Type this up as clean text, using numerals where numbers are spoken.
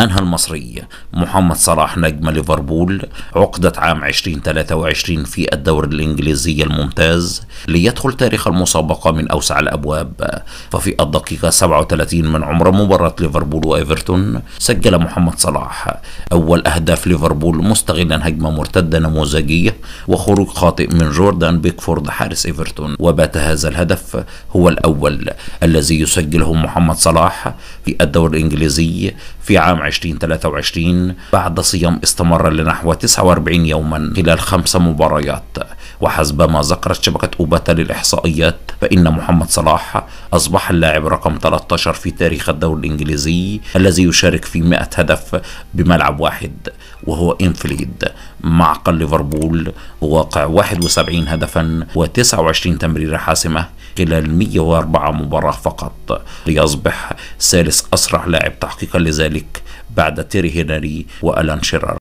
أنهى المصري محمد صلاح نجم ليفربول عقدة عام 2023 في الدوري الإنجليزي الممتاز ليدخل تاريخ المسابقة من أوسع الأبواب. ففي الدقيقة 37 من عمر مباراة ليفربول وإيفرتون سجل محمد صلاح أول أهداف ليفربول مستغلا هجمة مرتدة نموذجية وخروج خاطئ من جوردان بيكفورد حارس إيفرتون، وبات هذا الهدف هو الأول الذي يسجله محمد صلاح في الدوري الإنجليزي في عام 2023 بعد صيام استمر لنحو 49 يوما خلال 5 مباريات. وحسب ما ذكرت شبكة أوباتا للإحصائيات فإن محمد صلاح أصبح اللاعب رقم 13 في تاريخ الدوري الإنجليزي الذي يشارك في 100 هدف بملعب واحد، وهو إنفيلد معقل ليفربول بواقع 71 هدفا و29 تمريرة حاسمة خلال 104 مباراة فقط، ليصبح ثالث أسرع لاعب تحقيقا لذلك بعد تيري هنري وألان شيرر.